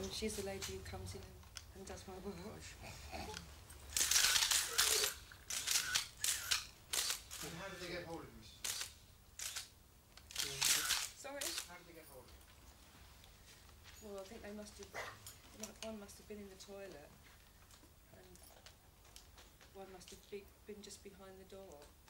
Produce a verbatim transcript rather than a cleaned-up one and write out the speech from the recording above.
she's the lady who comes in and, and does my wash. And how did they get hold of you, Missus Sorry? How did they get hold of you? Well, I think they must have, one must have been in the toilet, and one must have be, been just behind the door.